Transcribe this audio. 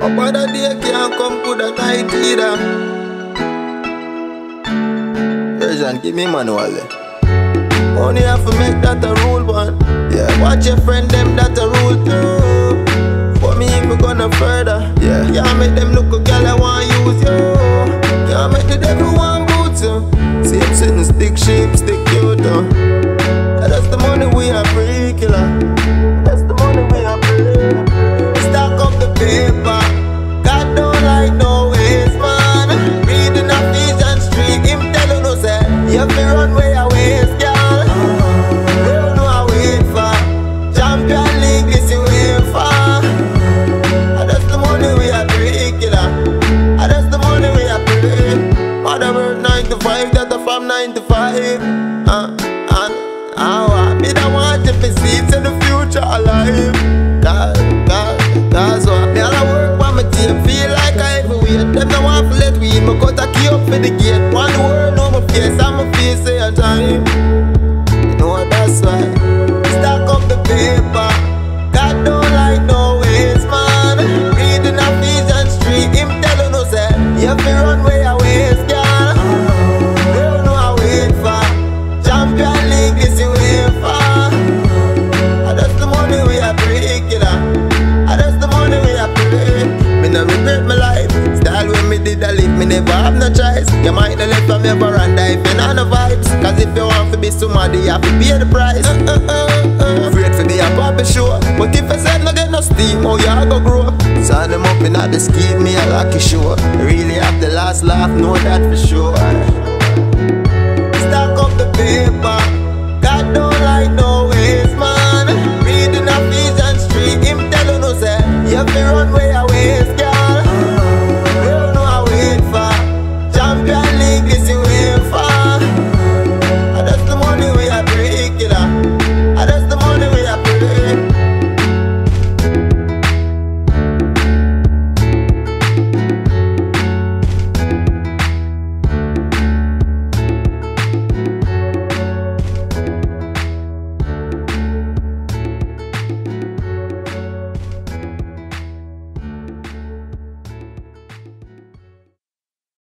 Up on the day can't come to the night either. Version, give me manual there. Only have to make that a rule one. Yeah. Watch your friend them that a rule too. For me if we gonna further. Yeah. Can't make them look a girl I want use you. Can't make the devil want boot you. Same sitting stick shape, stick cute though. That's the money we are free killer. That's the money we are free. Stack up the paper. God don't like no waste man. Reading a Ephesians 3. Him telling us that you have to run where you waste girl. We don't know how wait for. Champion League this you wait for. That's the money we are free killer. That's the money we are free. Mother work 9 to 5. That from 9 to 5. Me don't want you to see it in the future alive. That's why me all I work when my team feel like I heavyweight. Them don't want to let we in, me cut a key up for the gate. One word know my face and my face say a time. You know what, that's why. Stack up the paper. God don't like no waste man. Reading a Ephesians 3. Him telling us that you have to run where you waste girl. We don't know how wait for. Champion League this you wait for. That's the money we are free killer. That's the money we are free. Me no regret my life. Style when me did a live, me never have no choice. You might not live from your veranda if you know no vibes. Cause if you want to be somebody, you have to pay the price. Afraid for be a puppy show. But if I said no get no steam, how you go grow? Sign them up in the scheme, me a lucky show. Really have the last laugh, know that for sure. Stack up the paper.